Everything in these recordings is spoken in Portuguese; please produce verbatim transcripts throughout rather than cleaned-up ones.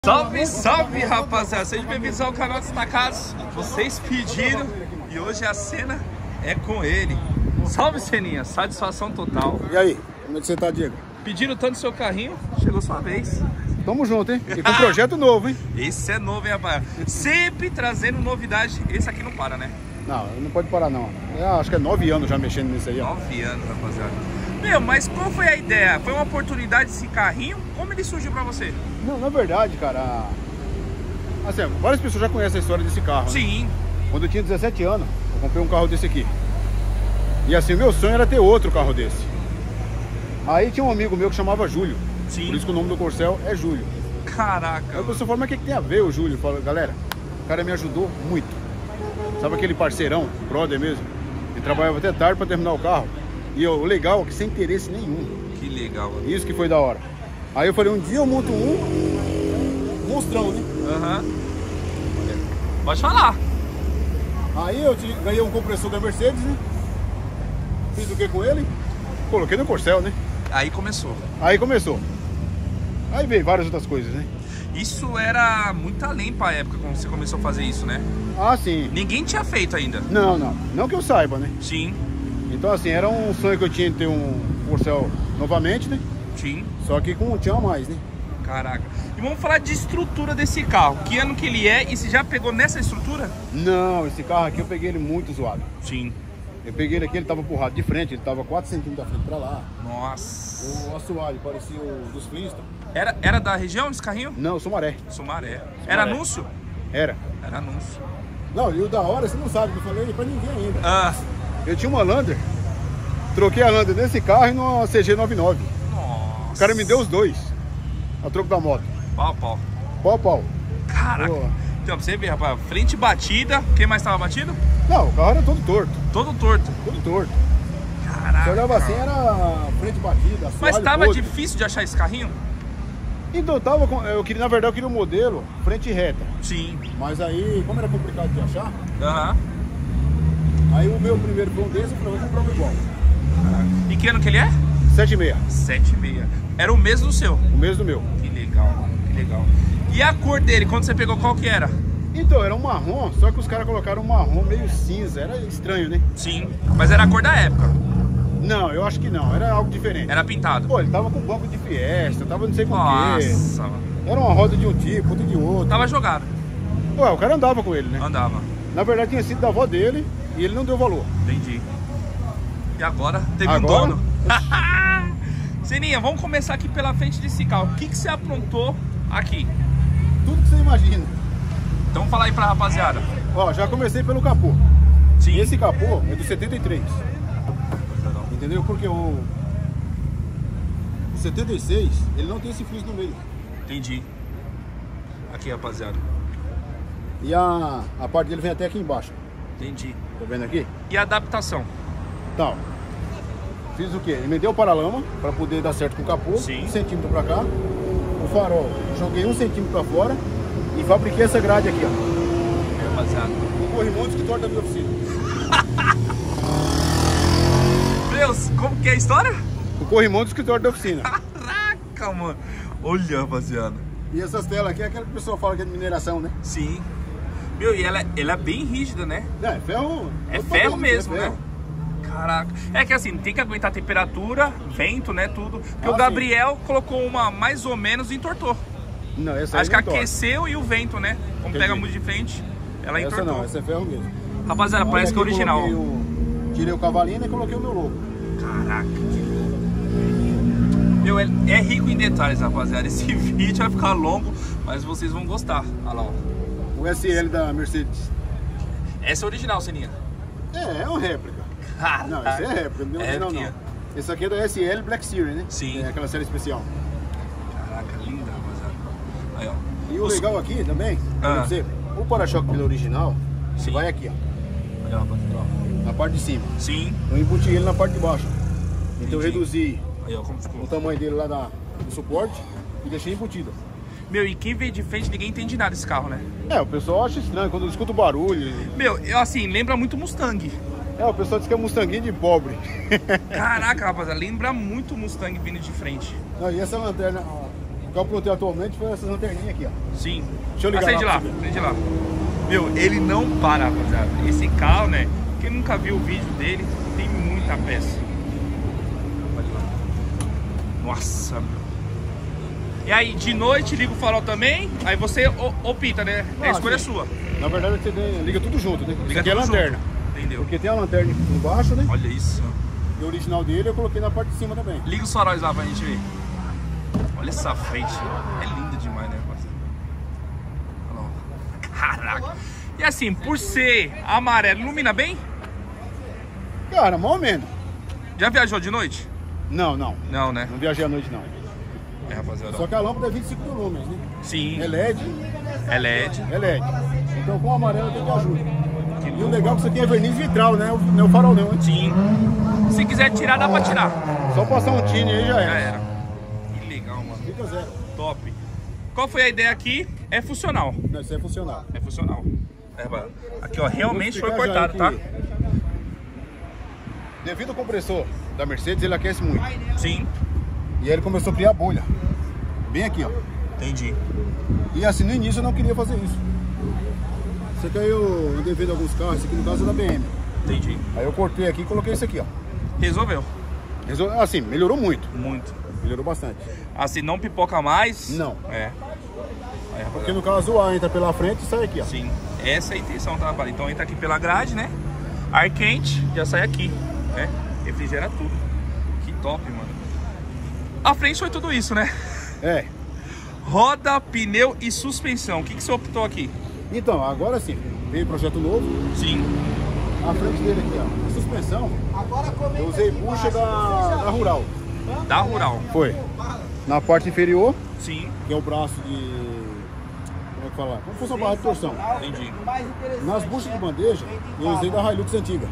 Salve, salve, rapaziada! Sejam bem-vindos ao canal Destacados. Vocês pediram e hoje a cena é com ele. Salve, Seninha! Satisfação total. E aí, como é que você tá, Diego? Pediram tanto seu carrinho, chegou sua vez. Tamo junto, hein? E com um projeto novo, hein? Esse é novo, hein, rapaz? Sempre trazendo novidade. Esse aqui não para, né? Não, não pode parar, não. É, acho que é nove anos já mexendo nisso aí, ó. Nove anos, rapaziada. Meu, mas qual foi a ideia? Foi uma oportunidade esse carrinho? Como ele surgiu pra você? Não, na verdade, cara... Assim, várias pessoas já conhecem a história desse carro, né? Sim. Quando eu tinha dezessete anos, eu comprei um carro desse aqui. E assim, meu sonho era ter outro carro desse. Aí tinha um amigo meu que chamava Júlio. Sim. Por isso que o nome do Corcel é Júlio. Caraca. Aí a pessoa fala, mas o que, que tem a ver o Júlio? Eu falo, galera, o cara me ajudou muito. Sabe aquele parceirão, brother mesmo? Ele trabalhava até tarde pra terminar o carro. E ó, o legal é que sem interesse nenhum. Que legal. Mano. Isso que foi da hora. Aí eu falei, um dia eu monto um monstrão, né? Aham. Uhum. Pode falar. Aí eu te, ganhei um compressor da Mercedes, né? Fiz o que com ele? Coloquei no Corcel, né? Aí começou. Aí começou. Aí veio várias outras coisas, né? Isso era muito além pra época quando você começou a fazer isso, né? Ah, sim. Ninguém tinha feito ainda. Não, não. Não que eu saiba, né? Sim. Então assim, era um sonho que eu tinha de ter um Corcel novamente, né? Sim. Só que com um tinha mais, né? Caraca. E vamos falar de estrutura desse carro. Que ano que ele é e você já pegou nessa estrutura? Não, esse carro aqui eu peguei ele muito zoado. Sim. Eu peguei ele aqui, ele tava empurrado de frente, ele tava quatro centímetros da frente pra lá. Nossa. O assoalho parecia o dos Flintstones. Era, era da região esse carrinho? Não, Sumaré. Sumaré. Sumaré. Era anúncio? Era. Era anúncio. Não, e o da hora, você não sabe, eu falei pra ninguém ainda. Ah. Eu tinha uma Lander, troquei a Lander nesse carro e numa C G noventa e nove. Nossa. O cara me deu os dois, a troco da moto. Pau, pau. Pau, pau. Caraca. Boa. Então, pra você ver, rapaz, frente batida. Quem mais tava batido? Não, o carro era todo torto, Todo torto. todo torto. Caraca. Você olhava assim, era frente batida, assoalho Mas tava podre. difícil de achar esse carrinho? Então eu tava com, eu queria, na verdade eu queria um modelo frente reta. Sim. Mas aí, como era complicado de achar, Aham. aí o meu primeiro foi um desse, eu falei, vou comprar um igual. E que ano que ele é? sete e meia, sete e meia. Era o mesmo do seu. o mesmo do meu. Que legal, mano. Que legal. E a cor dele, quando você pegou, qual que era? Então, era um marrom, só que os caras colocaram um marrom meio cinza, era estranho, né? Sim. Mas era a cor da época. Não, eu acho que não, era algo diferente. Era pintado. Pô, ele tava com banco de fiesta, tava não sei com o quê. Nossa, mano. Era uma roda de um tipo, outra de outro. Tava jogado. Ué, o cara andava com ele, né? Andava. Na verdade tinha sido da avó dele e ele não deu valor. Entendi. E agora teve Agora? um dono. Seninha, vamos começar aqui pela frente desse carro. O que, que você aprontou aqui? Tudo que você imagina. Então fala aí pra rapaziada. Ó, já comecei pelo capô. Sim. E esse capô é do setenta e três. Entendeu? Porque o, o setenta e seis, ele não tem esse fluxo no meio. Entendi. Aqui, rapaziada. E a, a parte dele vem até aqui embaixo. Entendi. Tá vendo aqui? E a adaptação? Então, fiz o quê? Emendei o paralama para poder dar certo com o capô. Sim. Um centímetro para cá. O farol, joguei um centímetro para fora. E fabriquei essa grade aqui, ó. Rapaziada. O corrimão que torna da minha oficina. Deus, como que é a história? O corrimão do escritório da oficina. Caraca, mano. Olha, rapaziada. E essas telas aqui é aquela que o pessoal fala que é de mineração, né? Sim. Meu, e ela, é- ela é bem rígida, né? É, ferro. É outro ferro padrão, mesmo, é ferro. né? Caraca. É que assim, tem que aguentar temperatura, vento, né, tudo. Porque Ah, o sim. Gabriel colocou uma mais ou menos e entortou. Não, essa aí Acho que não torna. aqueceu e o vento, né? Como Entendi. pega muito de frente, ela Essa entortou. não, essa é ferro mesmo. Rapaziada, Olha parece que é aqui, original. coloquei o- Tirei o cavalinho e coloquei o meu logo. Caraca. Meu, é, é rico em detalhes, rapaziada. Esse vídeo vai ficar longo, mas vocês vão gostar. Olha lá, ó. O S L da Mercedes. Essa é original, Seninha. É, é uma réplica. Caraca. Não, esse é réplica, não é É original réplica. não. Esse aqui é da S L Black Series, né? Sim. É aquela série especial. Caraca, linda, rapaziada. Aí, ó. E o Os- legal aqui também, Ah. pra você, o para-choque dele original, você Sim. vai aqui, ó, Aí, ó, rapaziada, ó. na parte de cima. Sim. Eu embuti ele na parte de baixo. Então eu Entendi. reduzi Aí, ó, como ficou. o tamanho dele lá da, do suporte e deixei embutido. Meu, e quem vê de frente, ninguém entende nada desse carro, né? É, o pessoal acha estranho quando escuta o barulho. Meu, eu, assim, lembra muito Mustang. É, o pessoal diz que é Mustanguinho de pobre. Caraca, rapaziada, lembra muito Mustang vindo de frente. Não, e essa lanterna, ó, O que eu plotei atualmente foi essas lanterninhas aqui, ó. Sim. Deixa eu ligar Acende lá lá, pra você ver. acende lá. Meu, ele não para, rapaziada. Esse carro, né? Quem nunca viu o vídeo dele, tem muita peça. Nossa, meu. E aí, de noite liga o farol também, aí você o- opta, né? É a Ah, escolha sim. sua. Na verdade, você tem- liga tudo junto, né? Isso Liga aqui é tudo lanterna. junto. Entendeu? Porque tem a lanterna aqui embaixo, né? Olha isso. E o original dele eu coloquei na parte de cima também. Liga os faróis lá pra gente ver. Olha essa frente. É linda demais, né, parceiro? Olha lá. Caraca. E assim, por ser amarelo, ilumina bem? Cara, mais ou menos. Já viajou de noite? Não, não. Não, né? Não viajei à noite, não. É, rapaziada. Só que a lâmpada é vinte e cinco mil lumens, né? Sim, É L E D, é L E D. é L E D. Então com o amarelo tem que ajuda. E o legal é que isso aqui é verniz vitral, né? Não é o farol não, hein? Sim. Se quiser tirar, dá pra tirar. Só passar um tine aí já Já era. era. Que legal, mano. Fica zero. Top. Qual foi a ideia aqui? É funcional. Não, isso aí é funcional. É funcional. É, mano. Aqui, ó, realmente Vou foi explicar cortado, já tá? que, devido ao compressor da Mercedes, ele aquece muito. Sim. E aí ele começou a criar bolha. Bem aqui, ó. Entendi. E assim, no início eu não queria fazer isso. Isso aqui aí eu andei vendo alguns carros, esse aqui no caso é da B M. Entendi. Aí eu cortei aqui e coloquei isso aqui, ó. Resolveu. Resol- Assim, melhorou muito. Muito. Melhorou bastante. Assim, não pipoca mais? Não. É. Aí, Porque rapaziada. no caso o ar entra pela frente e sai aqui, ó. Sim. Essa é a intenção, tá, rapaz? Então entra aqui pela grade, né? Ar quente, já sai aqui, né? Refrigera tudo. Que top, mano. A frente foi tudo isso, né? É. Roda, pneu e suspensão. O que, que você optou aqui? Então, agora sim, veio projeto novo. Sim. A frente dele aqui, ó. A suspensão, eu usei bucha da, da Rural. Da Rural. Foi. Na parte inferior, Sim. que é o braço de... Como é que fala? Como fosse uma barra de torção. Entendi. Nas buchas de bandeja, eu usei da Hilux antiga.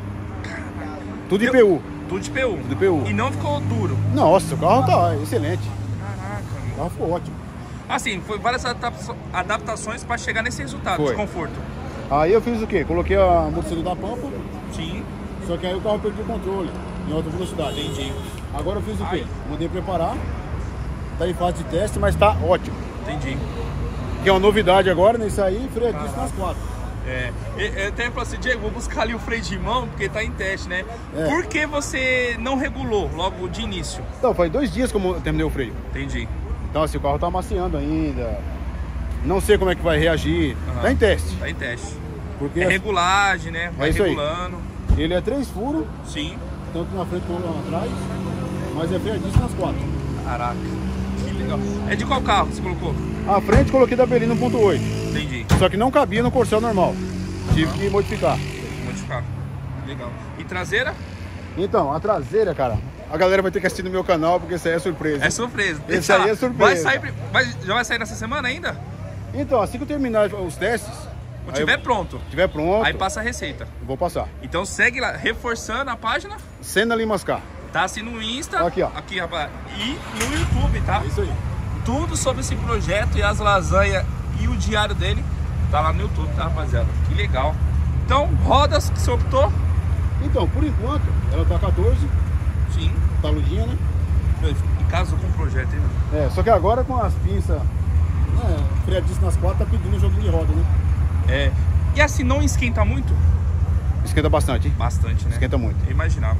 Tudo de P U. Tudo de P U. Tudo de P U. E não ficou duro. Nossa, o carro tá excelente. Caraca, O meu. carro ficou ótimo. Assim, foi várias adapta- adaptações para chegar nesse resultado Foi. de conforto. Aí eu fiz o quê? Coloquei a amortecedor da Pampa, Sim. só que aí o carro perdeu o controle em alta velocidade. Entendi. Agora eu fiz o quê? Ai. Mandei preparar. Tá em fase de teste, mas tá ótimo. Entendi. Que é uma novidade agora, né? Isso aí, freio disso nas quatro. É, eu eu até falei assim, Diego, vou buscar ali o freio de mão, porque tá em teste, né? É. Por que você não regulou logo de início? Então, faz dois dias que eu terminei o freio. Entendi. Então, assim, o carro tá amaciando ainda. Não sei como é que vai reagir. Aham. Tá em teste. Tá em teste. Porque É regulagem, né? Vai É isso aí. regulando. ele é três furos, Sim. tanto na frente como atrás, mas é freio disso nas quatro. Caraca. Que legal. É de qual carro que você colocou? A frente coloquei da Belina um ponto oito. Entendi. Só que não cabia no Corcel normal. Tive que modificar. Vou modificar. Legal. E traseira? Então, a traseira, cara, a galera vai ter que assistir no meu canal, porque isso aí é surpresa. É surpresa. Esse Deixa aí lá. é surpresa. Vai sair, vai, já vai sair nessa semana ainda? Então, assim que eu terminar os testes, Quando aí tiver eu- pronto, tiver pronto, aí passa a receita. eu vou passar. Então segue lá, reforçando a página. Senna Limascar. Tá assim no Insta. Aqui, ó. Aqui, rapaz. E no YouTube, tá? É isso aí. Tudo sobre esse projeto e as lasanhas e o diário dele tá lá no YouTube, tá, rapaziada? Que legal. Então, rodas que você optou? Então, por enquanto, ela tá quatorze, Sim. taludinha, né? Em casa com o projeto, hein, meu? É, só que agora com as pinças, né, freadiço nas quatro, tá pedindo um joguinho de roda, né? É. E assim, não esquenta muito? Esquenta bastante, hein? Bastante, né? Esquenta muito. Eu imaginava.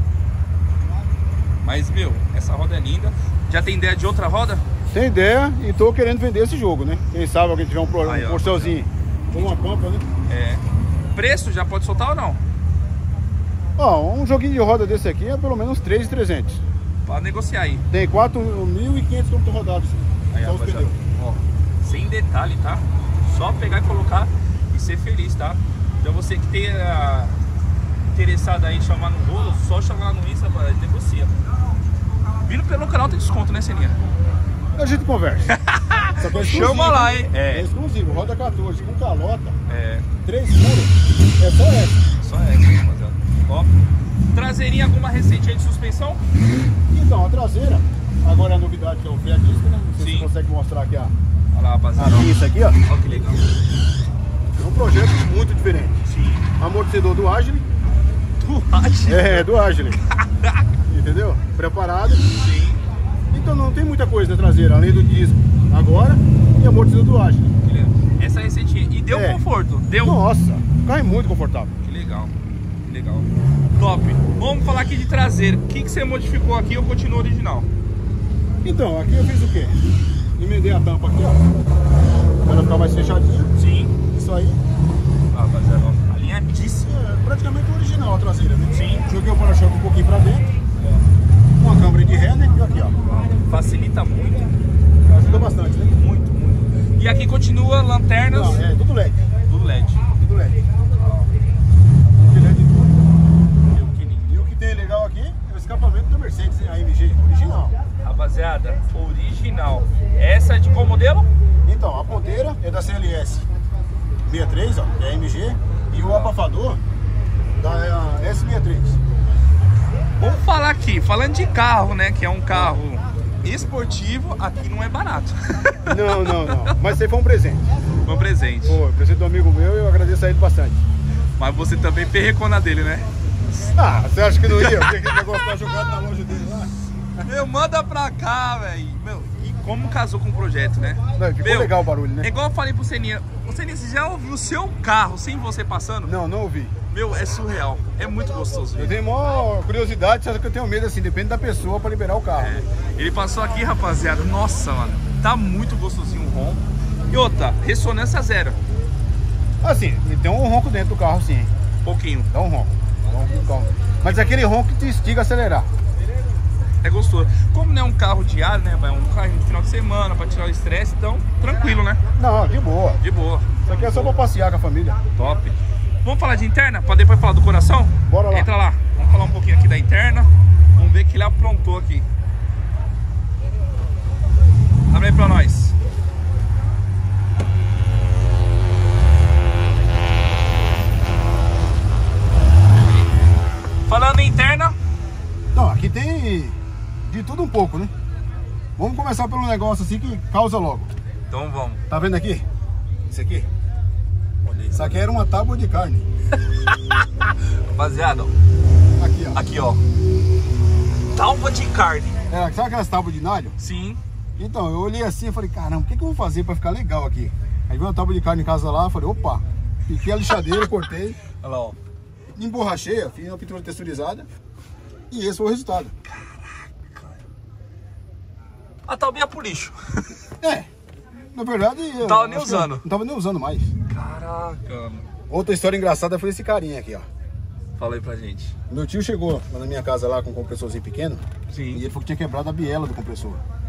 Mas, meu, essa roda é linda. Já tem ideia de outra roda? Tem ideia e tô querendo vender esse jogo, né? Quem sabe alguém tiver um, pro, Aí, ó, um Corcelzinho ou uma Pampa, né? É. Preço já pode soltar ou não? Ó, um joguinho de roda desse aqui é pelo menos três mil e trezentos. Pra negociar aí. Tem quatro mil e quinhentos quilômetros rodados. Aí, Só os rapaziada. pneus. Ó, sem detalhe, tá? Só pegar e colocar e ser feliz, tá? Então você que tenha interessado aí em chamar no bolo, só chamar lá no Insta, pra negocia. Vindo pelo canal tem desconto, né, Seninha? A gente conversa. Só que é exclusivo, Chama lá, hein? É. É. exclusivo, roda quatorze com calota, É, três furos, é só essa. só essa, rapaziada. Ó. Traseirinha, alguma receitinha de suspensão? Então, a traseira, agora é a novidade que é o freio disco, né? Não sei se Sim. você consegue mostrar aqui a, Olha lá, a rapaziada. pinça aqui, ó. Olha que legal. É um projeto muito diferente. Sim. Amortecedor do Agile, Tu acha? é, do Agile, entendeu? Preparado. Sim. Então não tem muita coisa na traseira, além do disco agora e amortecedor do Ashley. Essa receitinha. E deu É. conforto. Deu. Nossa, o carro é muito confortável. Que legal. Que legal. Top. Vamos falar aqui de traseiro. O que, que você modificou aqui ou continua original? Então, aqui eu fiz o quê? Emendei a tampa aqui, ó. Pra ela ficar mais fechadinha. Sim. Isso aí. Ah, rapaziada, ó, alinhadíssimo. É praticamente original a traseira, né? Sim. Joguei o para-choque um pouquinho pra dentro. Uma câmera de ré, né? E aqui, ó. Facilita muito. Ajuda bastante, né? Muito, muito. E aqui continua lanternas. Não, é tudo L E D. Tudo L E D. Tudo L E D. Tudo L E D de tudo. Meu, que lindo. E o que tem legal aqui é o escapamento da Mercedes, A M G, original. Rapaziada, original. Essa é de qual modelo? Então, a ponteira é da C L S sessenta e três, ó, que é A M G, e o abafador da S sessenta e três. Vamos falar aqui, falando de carro, né? Que é um carro esportivo, aqui não é barato. Não, não, não. Mas isso aí foi um presente. Um presente. Foi, presente do amigo meu e eu agradeço a ele bastante. Mas você também perrecou na dele, né? Ah, você acha que não ia? Porque aquele negócio tá jogado na loja dele lá. Meu, manda pra cá, velho. Meu, e como casou com o projeto, né? Não, ficou Meu, legal o barulho, né? É igual eu falei pro Seninha. Ô, Seninha, você já ouviu o seu carro sem você passando? Não, não ouvi. Meu, é surreal. É muito gostoso. Eu tenho maior curiosidade, só que eu tenho medo, assim, depende da pessoa pra liberar o carro. É. Ele passou aqui, rapaziada. Nossa, mano. Tá muito gostosinho o ronco. E outra, ressonância zero. Assim, e tem um ronco dentro do carro, sim. Pouquinho. Dá um ronco. Dá um ronco, calma. Mas é aquele ronco que te instiga a acelerar. É gostoso. Como não é um carro diário, né? É um carro de final de semana pra tirar o estresse, então tranquilo, né? Não, de boa. De boa. Isso aqui é só pra passear com a família. Top. Vamos falar de interna, pra depois falar do coração? Bora lá. Entra lá. Vamos falar um pouquinho aqui da interna. Vamos ver o que ele aprontou aqui. Abre aí pra nós. Falando em interna. Não, aqui tem de tudo um pouco, né? Vamos começar pelo negócio assim que causa logo. Então vamos. Tá vendo aqui? Isso aqui? Olha isso. Isso aqui era uma tábua de carne. Rapaziada, ó. Aqui, ó. Aqui, ó. Tábua de carne. É, sabe aquelas tábuas de nalho? Sim. Então, eu olhei assim e falei, caramba, o que, que eu vou fazer pra ficar legal aqui? Aí veio uma tábua de carne em casa lá, falei, opa, piquei a lixadeira, cortei, Olha lá, ó. emborrachei, fiz uma pintura texturizada e esse foi o resultado. A tábua ia pro lixo. É, na verdade... eu Tava nem acho que eu usando. Não tava nem usando mais. Caraca, mano. Outra história engraçada foi esse carinha aqui, ó. Fala aí pra gente. Meu tio chegou lá na minha casa lá com um compressorzinho pequeno. Sim. E ele falou que tinha quebrado a biela do compressor.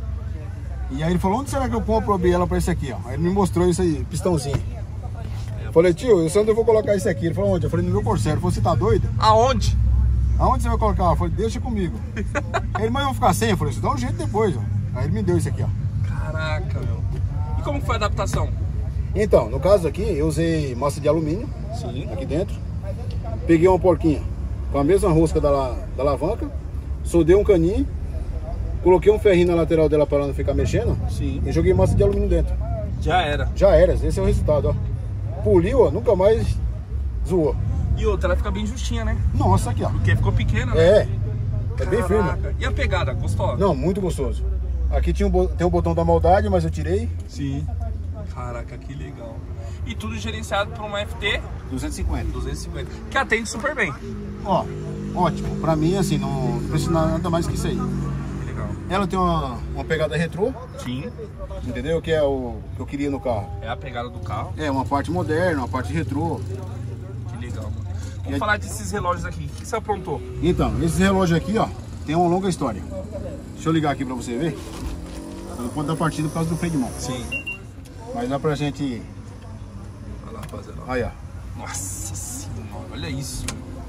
E aí ele falou, onde será que eu compro a biela pra esse aqui, ó? Aí ele me mostrou isso aí, pistãozinho. Falei, tio, eu sei onde eu vou colocar isso aqui. Ele falou, onde? Eu falei, no meu Corsair. Ele falou, você tá doido? Aonde? Aonde você vai colocar? Eu falei, deixa comigo. Aí ele, mas eu vou ficar sem? Eu falei, isso dá um jeito depois, ó. Aí ele me deu isso aqui, ó. Caraca, meu. E como foi a adaptação? Então, no caso aqui, eu usei massa de alumínio. Sim. Aqui dentro. Peguei uma porquinha com a mesma rosca da, la- da alavanca. Soldei um caninho. Coloquei um ferrinho na lateral dela para ela não ficar mexendo. Sim. E joguei massa de alumínio dentro. Já era. Já era, esse é o resultado, ó. Poliu, ó, nunca mais zoou. E outra, ela fica bem justinha, né? Nossa, aqui, ó. Porque ficou pequena, né? É, é bem firme. Caraca. E a pegada, gostou? Não, muito gostoso. Aqui tinha um, bo- tem o botão da maldade, mas eu tirei. Sim. Caraca, que legal. E tudo gerenciado por uma F T duzentos e cinquenta. duzentos e cinquenta, que atende super bem. Ó, ótimo. Pra mim, assim, não, não precisa nada mais que isso aí. Que legal. Ela tem uma, uma pegada retrô, Sim. entendeu? Que é o que eu queria no carro. É a pegada do carro. É, uma parte moderna, uma parte retrô. Que legal. Vamos E- falar desses relógios aqui. O que você aprontou? Então, esse relógio aqui, ó, tem uma longa história. Deixa eu ligar aqui pra você ver. Não pode dar partida por causa do freio de mão. Sim. Mas dá pra gente... Olha lá, rapaziada. Aí, ó. Nossa senhora, olha isso.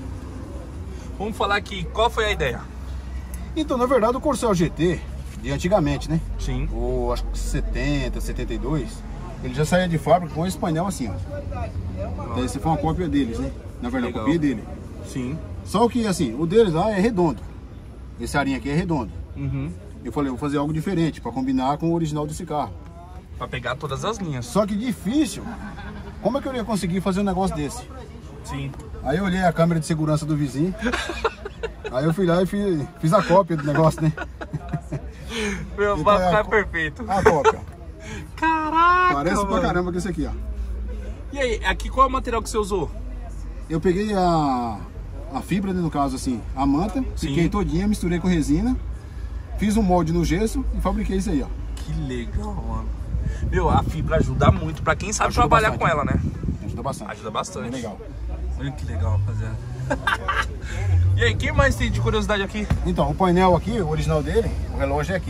Vamos falar aqui, qual foi a ideia? Então, na verdade, o Corcel G T, de antigamente, né? Sim. O, acho que setenta, setenta e dois, ele já saía de fábrica com esse painel assim, ó. Então, esse foi uma cópia deles, né? Na verdade, Legal. a cópia dele. Sim. Só que, assim, o deles lá é redondo. Esse arinho aqui é redondo. Uhum. Eu falei, vou fazer algo diferente para combinar com o original desse carro. Pra pegar todas as linhas. Só que difícil. Como é que eu ia conseguir fazer um negócio desse? Sim. Aí eu olhei a câmera de segurança do vizinho. Aí eu fui lá e fiz, fiz a cópia do negócio, né? Meu, Então, vai é a ficar co- perfeito. A cópia. Caraca, Parece mano. pra caramba com esse aqui, ó. E aí, aqui qual é o material que você usou? Eu peguei a, a fibra, né, no caso assim, a manta, Sim. piquei todinha, misturei com resina, fiz um molde no gesso e fabriquei isso aí, ó. Que legal, mano. Meu, a fibra ajuda muito pra quem sabe Ajuda trabalhar bastante. com ela, né? Ajuda bastante. Ajuda bastante. É legal. Olha que legal, rapaziada. E aí, quem mais tem de curiosidade aqui? Então, o painel aqui, o original dele, o relógio é aqui,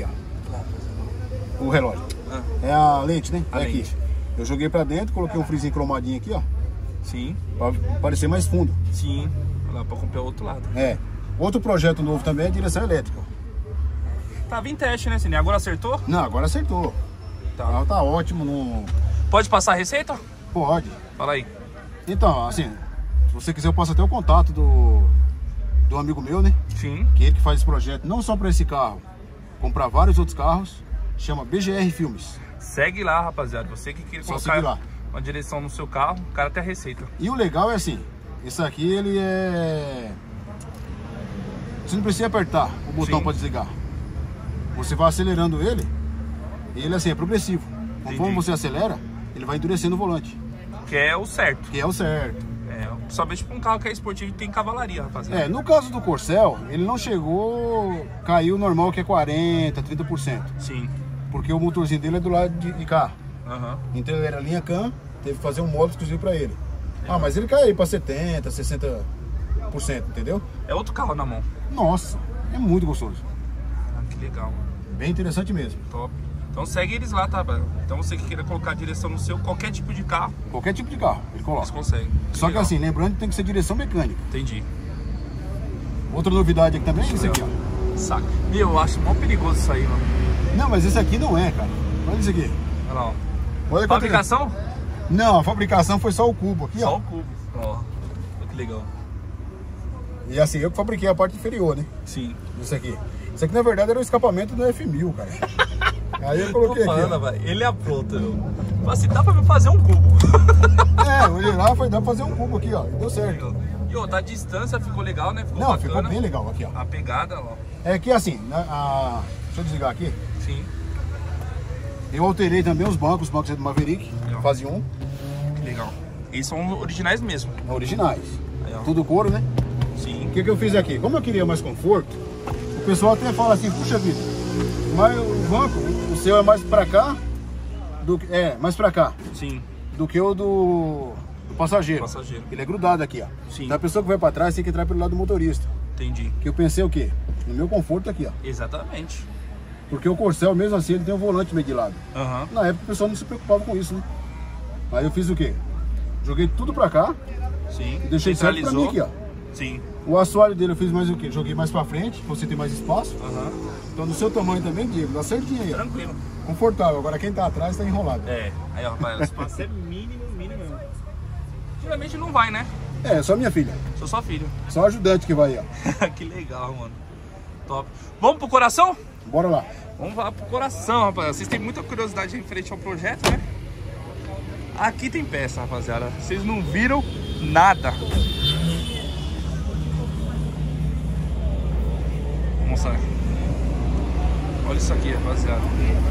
ó. O relógio. Ah. É a lente, né? A é lente. aqui. Eu joguei pra dentro, coloquei um frisinho cromadinho aqui, ó. Sim, Pra parecer mais fundo. sim. Olha lá, pra comprar o outro lado. É. Outro projeto novo também é direção elétrica. Tava em teste, né, Cine? Agora acertou? Não, agora acertou. Tá. Tá, tá ótimo. No... Pode passar a receita? Pode. Fala aí. Então, assim, se você quiser, eu posso até o contato do, do amigo meu, né? Sim. Que é ele que faz esse projeto, não só para esse carro, como para vários outros carros. Chama B G R Filmes. Segue lá, rapaziada. Você que quer Só seguir lá. colocar uma direção no seu carro, o cara tem a receita. E o legal é assim, esse aqui ele é... Você não precisa apertar o botão Sim. para desligar. Você vai acelerando ele, e ele assim, é progressivo. Conforme Entendi. você acelera, ele vai endurecendo o volante. Que é o certo. Que é o certo. É, principalmente pra um carro que é esportivo e tem cavalaria, rapaziada. É, no caso do Corcel, ele não chegou, caiu normal que é quarenta, trinta por cento. Sim. Porque o motorzinho dele é do lado de, de cá. Aham. Então ele era linha cam, teve que fazer um modo exclusivo para ele. Ah, mas ele caiu para setenta, sessenta por cento, entendeu? É outro carro na mão. Nossa, é muito gostoso. Ah, que legal, mano. Bem interessante mesmo. Top. Então segue eles lá, tá, velho? Então você que queira colocar a direção no seu, qualquer tipo de carro, Qualquer tipo de carro, ele eles coloca. conseguem. Só que Legal. assim, lembrando que tem que ser direção mecânica. Entendi. Outra novidade aqui também é esse aqui, ó. Saca. Meu, eu acho mó perigoso isso aí, mano. Não, mas esse aqui não é, cara. Olha isso aqui. Olha lá, ó. Olha quanto- Fabricação? Não, a fabricação foi só o cubo aqui, Só ó. o cubo. Ó. Olha que legal. E assim, eu que fabriquei a parte inferior, né? Sim. Isso aqui. Isso aqui na verdade era o escapamento do F mil, cara. Aí eu Tô coloquei aqui. falando, ó. velho. Ele é pronto, meu. Fala assim, dá pra me fazer um cubo. É, olhei lá, foi dar pra fazer um cubo aqui, ó. E deu certo. E ó, da distância ficou legal, né? Ficou Não, bacana. ficou bem legal aqui, ó. A pegada, ó. É que assim, na- a... deixa eu desligar aqui. Sim. Eu alterei também os bancos, os bancos é do Maverick, Legal. fase um, Que legal. Eles são originais mesmo. originais. Aí, ó. Tudo couro, né? Sim. O que, que eu fiz aqui? Como eu queria mais conforto, o pessoal até fala assim, puxa vida, mas o banco, o seu é mais pra cá, do que, é, mais pra cá, Sim. do que o do, do passageiro. Passageiro. Ele é grudado aqui, ó. Sim. Então a pessoa que vai pra trás tem que entrar pelo lado do motorista. Entendi. Que eu pensei o quê? No meu conforto aqui, ó. Exatamente. Porque o Corcel, mesmo assim, ele tem um volante meio de lado. Aham. Na época o pessoal não se preocupava com isso, né? Aí eu fiz o quê? Joguei tudo pra cá Sim. e deixei certo pra mim Centralizou. aqui, ó. Sim. O assoalho dele eu fiz mais o quê? Joguei mais pra frente, pra você ter mais espaço. Aham. Então no seu tamanho também, Diego, dá certinho aí, ó. Tranquilo. Confortável. Agora quem tá atrás tá enrolado. É. Aí, ó, rapaz, o espaço é mínimo, mínimo mesmo. Geralmente não vai, né? É, só minha filha. Sou só filho. Só ajudante que vai aí, ó. Que legal, mano. Top. Vamos pro coração? Bora lá. Vamos lá pro coração, rapaziada. Vocês têm muita curiosidade referente ao projeto, né? Aqui tem peça, rapaziada. Vocês não viram nada. Vou mostrar. Olha isso aqui, rapaziada.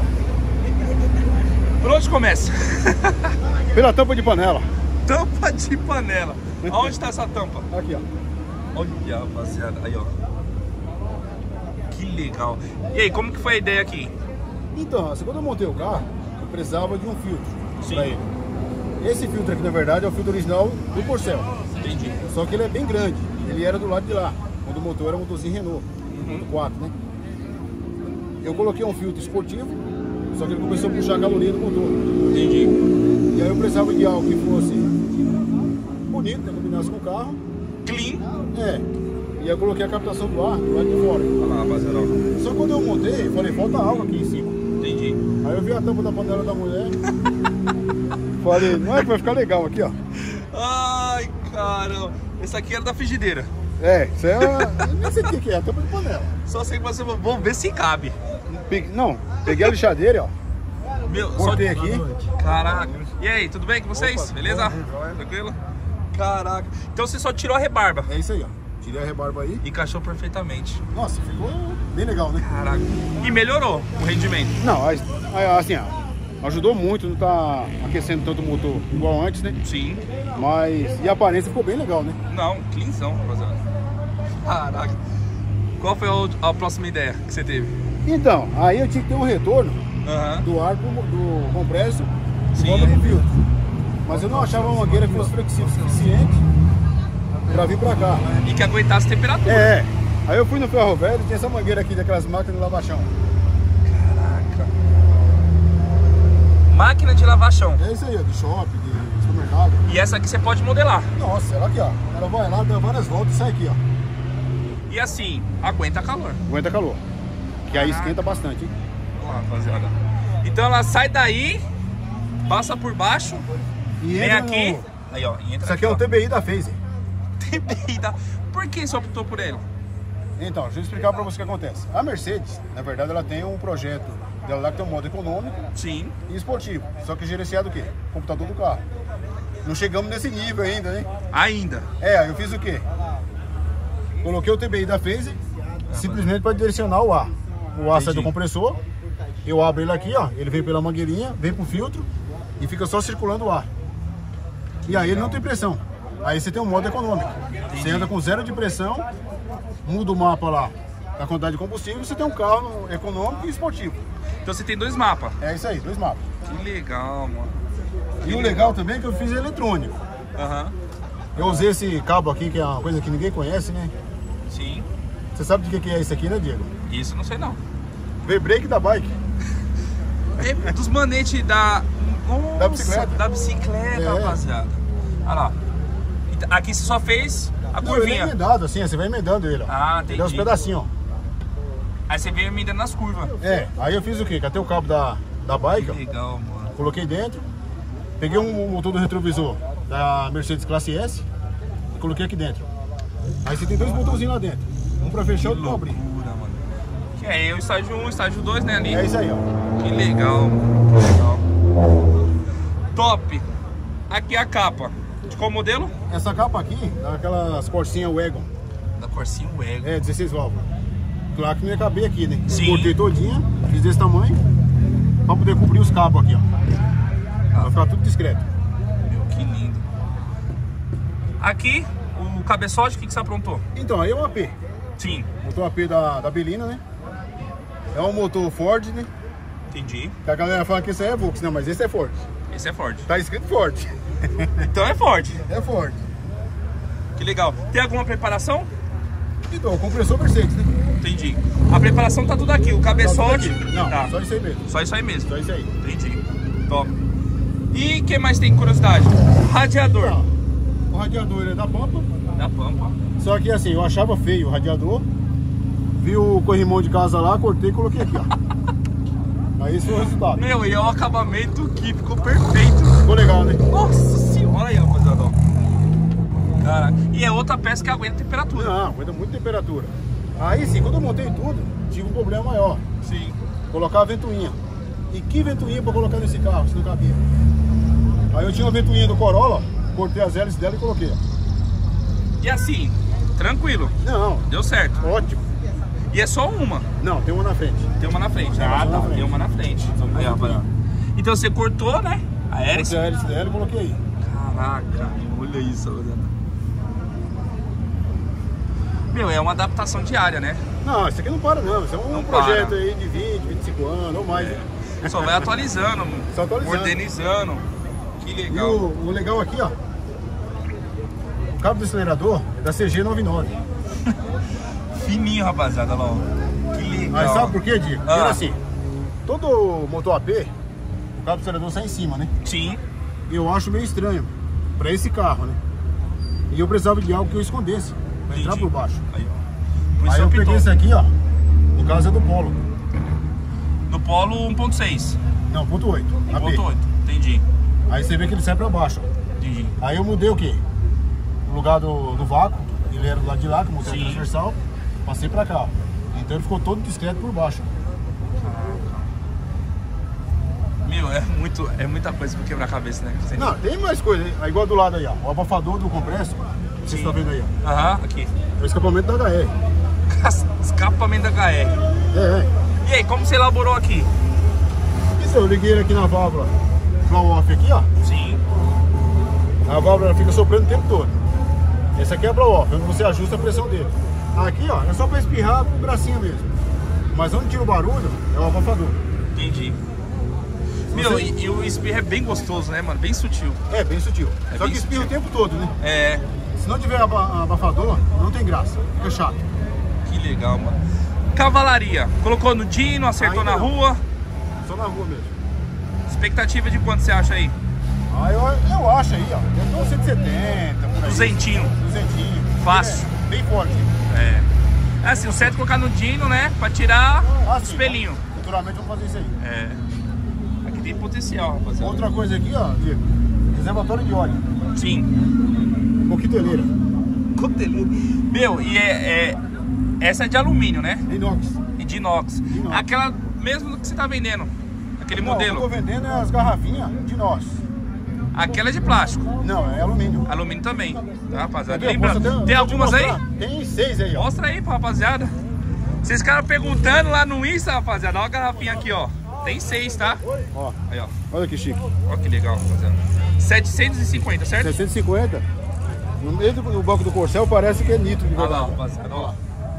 Por onde começa? Pela tampa de panela. Tampa de panela. Aonde tá essa tampa? Aqui, ó. Olha, rapaziada. Aí, ó. Que legal. E aí, como que foi a ideia aqui? Então, assim, quando eu montei o carro, eu precisava de um filtro Sim. pra ele. Esse filtro aqui, na verdade, é o filtro original do Corcel. Entendi. Só que ele é bem grande. Ele era do lado de lá, quando o motor era um motorzinho Renault, Uhum. quatro, né? Eu coloquei um filtro esportivo, só que ele começou a puxar a caloria do motor. Entendi. E aí eu precisava de algo que fosse bonito, né? Combinasse com o carro. Clean. É. E aí eu coloquei a captação do ar do lado de fora. Olha lá, rapaziada. ó. Só que quando eu montei, eu falei, falta água aqui em cima. Entendi. Aí eu vi a tampa da panela da mulher. Falei, não é que vai ficar legal aqui, ó. Ai, caramba. Esse aqui era da frigideira. É, isso é. Eu nem sei o que que é, a tampa de panela. Só sei que você... Vamos ver se cabe. Peguei- Não, peguei a lixadeira, ó. Meu, Cortei só... aqui. Caraca. E aí, tudo bem com vocês? Opa, Beleza? bom, joia. Tranquilo? Caraca. Então você só tirou a rebarba. É isso aí, ó. Tirei a rebarba aí. Encaixou perfeitamente. Nossa, ficou bem legal, né? Caraca. E melhorou o rendimento. Não, aí- aí, assim, ó. Ajudou muito, não tá aquecendo tanto o motor igual antes, né? Sim. Mas, e a aparência ficou bem legal, né? Não, cleanzão, rapaziada. Caraca. Qual foi a, a próxima ideia que você teve? Então, aí eu tinha que ter um retorno Uhum. do ar pro, do compressor e Sim. volta pro filtro. Mas eu não achava uma mangueira que fosse flexível o suficiente pra vir pra cá. E que aguentasse a temperatura. É, aí eu fui no ferro velho e tinha essa mangueira aqui daquelas máquinas de lavar chão. Caraca. Máquina de lavar chão. É isso aí, ó, de shopping, de supermercado. E essa aqui você pode modelar. Nossa, ela aqui, ó. Ela vai lá, dá várias voltas e sai aqui, ó. E assim, aguenta calor. Aguenta calor. Que aí Caraca. esquenta bastante, hein? Vamos lá, rapaziada. Então ela sai daí, passa por baixo, E vem entra aqui. no... Aí, ó. E entra Isso aqui é o ó. T B I da Phase. T B I da... Por que você optou por ele? Então, deixa eu explicar pra você o que acontece. A Mercedes, na verdade, ela tem um projeto dela lá que tem um modo econômico Sim. e esportivo. Só que gerenciado o quê? Computador do carro. Não chegamos nesse nível ainda, né? Ainda. É, aí eu fiz o quê? Coloquei o T B I da Phase simplesmente para direcionar o ar. O ar sai do Entendi. compressor, eu abro ele aqui, ó. Ele vem pela mangueirinha, vem pro filtro e fica só circulando o ar. E aí ele não tem pressão. Aí você tem um modo econômico. Você anda com zero de pressão, muda o mapa lá da quantidade de combustível, você tem um carro econômico e esportivo. Então você tem dois mapas. É isso aí, dois mapas. Que legal, mano. E o legal também é que eu fiz eletrônico. Aham. Eu usei esse cabo aqui, que é uma coisa que ninguém conhece, né? Sim. Você sabe de que que é isso aqui, né, Diego? Isso não sei não. V-brake da bike. É dos manetes da... Nossa, Da bicicleta. Da bicicleta, É. rapaziada. Olha lá. Então, aqui você só fez a Não, ele é curvinha. emendado assim, ó, você vai emendando ele, ó. Ah, entendi. Ele é uns pedacinhos, ó. Aí você veio emendando nas curvas. É, aí eu fiz o quê? Catei o cabo da, da bike, ó, Legal, mano. coloquei dentro, peguei um motor do retrovisor da Mercedes Classe S e coloquei aqui dentro. Aí você tem dois botãozinhos lá dentro, um pra fechar e outro pra abrir. Loucura, mano. Que é o estágio um, estágio dois, né, ali? É isso aí, ó. Que legal, mano. Que legal. Top. Aqui é a capa. De qual modelo? Essa capa aqui, daquelas Corsinha Wagon, Da Corsinha Wagon. é dezesseis válvulas. Claro que não ia caber aqui, né? Sim. Cortei todinha, fiz desse tamanho, pra poder cobrir os cabos aqui, ó. Vai ficar tudo discreto. Meu, que lindo. Aqui, o cabeçote, o que, que você aprontou? Então, aí é um A P. Sim. Motor A P da, da Belina, né? É um motor Ford, né? Entendi. Que a galera fala que esse aí é Volks, não, mas esse é Ford. Esse é Ford. Tá escrito Ford. Então é Ford. É Ford. Que legal. Tem alguma preparação? Então, o compressor Mercedes, né? Entendi. A preparação tá tudo aqui. O cabeçote. Tá tudo aqui. Não, tá. só isso aí mesmo. Só isso aí mesmo. Só isso aí. Entendi. Top. E o que mais tem curiosidade? Radiador. Tá. O radiador ele é da Pampa. Da Pampa. Só que assim, eu achava feio o radiador. Vi o corrimão de casa lá, cortei e coloquei aqui, ó. Aí esse foi o resultado. Meu, e é o acabamento que ficou perfeito. Ficou legal, né? Nossa senhora aí, rapaziada. ó. Caraca. E é outra peça que aguenta a temperatura. Não, aguenta muita temperatura. Aí sim, quando eu montei tudo, tive um problema maior. Sim. Colocar a ventoinha. E que ventoinha pra colocar nesse carro, se não cabia? Aí eu tinha uma ventoinha do Corolla, cortei as hélices dela e coloquei, ó. E assim, tranquilo. Não, Deu certo. ótimo. E é só uma. Não, tem uma na frente. Tem uma na frente. Tem Ah, uma na tá. frente. Tem uma na frente. São duas Aí, rapaziada. Então você cortou, né? A hélice. Cortei a hélice dela e coloquei aí. Caraca, olha isso, rapaziada. Meu, é uma adaptação diária, né? Não, isso aqui não para não. Isso é um Não projeto para. aí de vinte, vinte e cinco anos ou mais. né? Só vai atualizando, Só atualizando. modernizando. Que E legal. o, o legal aqui, ó. O cabo do acelerador é da C G noventa e nove. Fininho, rapaziada, lá, ó. Que legal. Mas sabe por quê, Diego? Ah. Porque assim, todo motor A P, o cabo do acelerador sai em cima, né? Sim. E eu acho meio estranho pra esse carro, né? E eu precisava de algo que eu escondesse, pra entrar Entendi. por baixo. Aí, ó. Por isso Aí eu optou. peguei esse aqui, ó. No caso é do Polo. Do Polo um ponto seis. Não, ponto oito. A um P. ponto oito. Entendi. Aí você vê que ele sai pra baixo, ó. Entendi. Aí eu mudei o quê? O lugar do, do vácuo, ele era do lado de lá, que eu montei a Sim. transversal, passei pra cá, ó. Então ele ficou todo discreto por baixo. Meu, é, muito, é muita coisa pra quebrar a cabeça, né? Você- Não, tem mais coisa, hein? Aí igual do lado aí, ó. O abafador do compressor, vocês Sim. estão vendo aí, ó. Aham, aqui. É o escapamento da H R. Escapamento da H R. É, é. E aí, como você elaborou aqui? Então, eu liguei ele aqui na válvula blow off aqui, ó. Sim. A válvula fica soprando o tempo todo. Esse aqui é blow off, onde você ajusta a pressão dele. Aqui, ó, é só para espirrar com o bracinho mesmo. Mas onde tira o barulho é o abafador. Entendi. Meu, você... e, e o espirro é bem gostoso, né, mano? Bem sutil. É, bem sutil. É só bem que espirra sutil. o tempo todo, né? É. Se não tiver abafador, não tem graça. Fica chato. Que legal, mano. Cavalaria. Colocou no Dino, acertou Ainda na não. rua. Só na rua mesmo. Expectativa de quanto você acha aí? Ah, eu, eu acho aí, ó. Eu tô cento e setenta, por aí. Duzentinho. Duzentinho. Fácil. É, bem forte. É. É assim, o certo é colocar no Dino, né? Pra tirar Ah, o sim, espelhinho. Futuramente vamos fazer isso aí. É. Aqui tem potencial, rapaziada. Outra coisa aqui, ó, Diego. Reservatório de óleo. Sim. Coqueteleira. Coqueteleira. Meu, e é, é... Essa é de alumínio, né? Inox. E de inox. De inox. Aquela mesmo que você tá vendendo. Aquele Não, modelo. eu tô vendendo é as garrafinhas de inox. Aquela é de plástico. Não, é alumínio. Alumínio também. Tá, rapaziada? Entendeu? Lembrando, Posso até- tem vou te algumas aí? mostrar. Tem seis aí, ó. Mostra aí pra rapaziada. Vocês ficaram perguntando lá no Insta, rapaziada. Olha a garrafinha aqui, ó. Tem seis, tá? Ó, Aí, ó. olha que chique. Olha que legal, rapaziada. setecentos e cinquenta, certo? setecentos e cinquenta. No meio do no banco do Corcel parece que é nitro de Olha lá, verdade. rapaziada. Olha lá.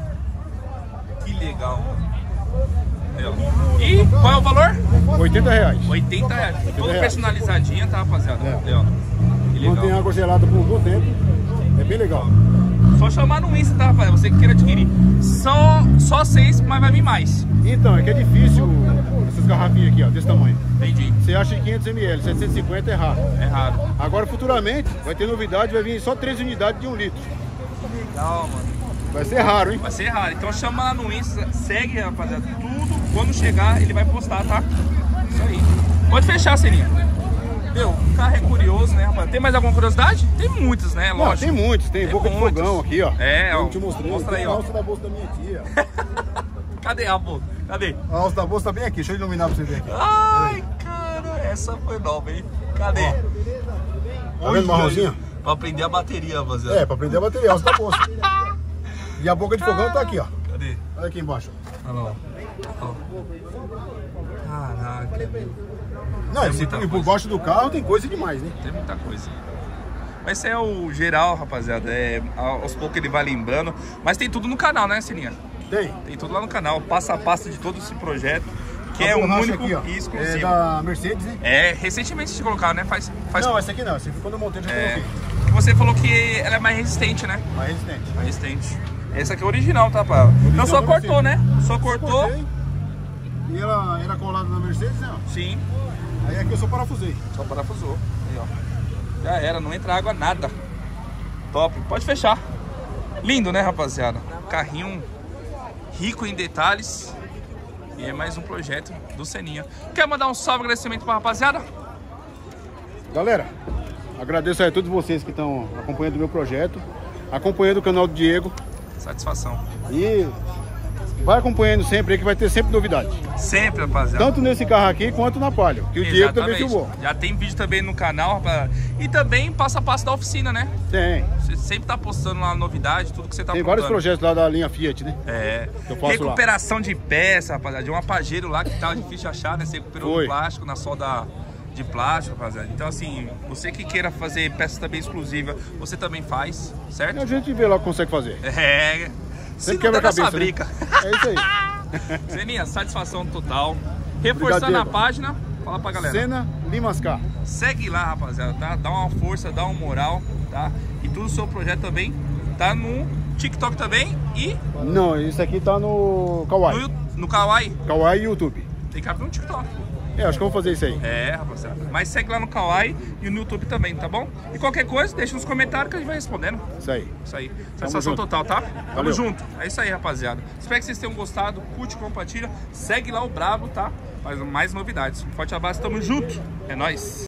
Que legal. Aí, ó. E qual é o valor? oitenta reais. oitenta reais. Tudo reais. personalizadinha, tá, rapaziada? É. Aí, ó. Que legal. Mantém água gelada por um bom tempo. É bem legal. Só chamar no Insta, tá, rapaziada? Você que queira adquirir. Só, só seis, mas vai vir mais. Então, é que é difícil essas garrafinhas aqui, ó, desse tamanho. Entendi. Você acha de quinhentos mililitros, setecentos e cinquenta é raro. É raro. Agora, futuramente, vai ter novidade, vai vir só três unidades de um litro. Legal, mano. Vai ser raro, hein? Vai ser raro. Então chama lá no Insta, segue, rapaziada. Tudo, quando chegar, ele vai postar, tá? Isso aí. Pode fechar, Seninha. Meu, o carro é curioso, né, rapaz? Tem mais alguma curiosidade? Tem muitas, né? Não, Lógico. tem muitos, tem, Tem boca muitos. de fogão aqui, ó. É, ó. Eu te mostrei. Mostra Tem aí, a ó. alça da bolsa da minha tia. Cadê a bolsa? Cadê? A alça da bolsa tá bem aqui, deixa eu iluminar pra você ver aqui. Ai, cara, essa foi nova, hein? Cadê? Tá vendo marronzinha? Pra prender a bateria, rapaziada. É, pra prender a bateria, a alça da bolsa. E a boca de fogão tá aqui, ó. Cadê? Olha aqui embaixo. Olha lá, ó. Caraca. Não, Tem esse, muita e por coisa. baixo do carro tem coisa demais, né? Tem muita coisa. Mas esse é o geral, rapaziada. É, aos poucos ele vai lembrando. Mas tem tudo no canal, né, Sininha? Tem. Tem tudo lá no canal, passo a passo de todo esse projeto, que A é o borracha único aqui, ó, e exclusivo. É da Mercedes, né? É, recentemente vocês colocaram, né? Faz, faz... Não, essa aqui não. Essa aqui quando eu montei já É, coloquei. você falou que ela é mais resistente, né? Mais resistente. Mais resistente. Essa aqui é original, tá, pá? Então só da cortou, né? Mercedes. Só cortou. Cortei, e ela era colada na Mercedes, né? ó. Sim. Aí aqui eu só parafusei. Só parafusou. Aí, ó. Já era, não entra água nada. Top. Pode fechar. Lindo, né, rapaziada? Carrinho rico em detalhes. E é mais um projeto do Seninha. Quer mandar um salve agradecimento pra rapaziada? Galera, agradeço a todos vocês que estão acompanhando o meu projeto, acompanhando o canal do Diego. Satisfação. E vai acompanhando sempre aí que vai ter sempre novidade. Sempre, rapaziada. Tanto nesse carro aqui quanto na Palio, que o Diego também Exatamente. filmou. Já tem vídeo também no canal, rapaziada. E também passo a passo da oficina, né? Tem. Você sempre tá postando lá novidade, tudo que você tá Tem vários aprontando. projetos lá da linha Fiat, né? É. Que eu faço Recuperação de peça, rapaziada. De uma Pajero lá que tava difícil de achar, né? Você recuperou Foi. no plástico, na solda de plástico, rapaziada. Então, assim, você que queira fazer peça também exclusiva, você também faz, E certo? a gente vê lá o que consegue fazer. É. Se Sempre não der quebra a na sua cabeça, né? brica. É isso aí. Seninha, satisfação total. Reforçando Obrigado, a Diego. página, fala pra galera. Senna Limascar. Segue lá, rapaziada, tá? Dá uma força, dá uma moral, tá? E tudo o seu projeto também tá no TikTok também e Não, isso aqui tá no Kawaii. no, no Kawaii. Kawaii e YouTube. Tem que abrir um TikTok. É, acho que eu vou fazer isso aí. É, rapaziada. Mas segue lá no Kawaii e no YouTube também, tá bom? E qualquer coisa, deixa nos comentários que a gente vai respondendo. Isso aí. Isso aí. Satisfação junto. total, tá? Tamo Valeu. junto. É isso aí, rapaziada. Espero que vocês tenham gostado. Curte, compartilha. Segue lá o Bravo, tá? Faz mais novidades. Um forte abraço, tamo junto. É nóis.